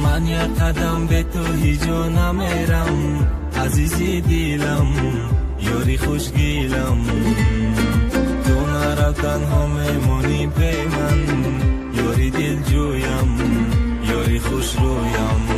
من یک قدم به تو هیچو نمیرم عزیزی دیلم یاری خوشگیلم تو مرا تنها میمونی پی من یاری دل جویم یاری خوش رویم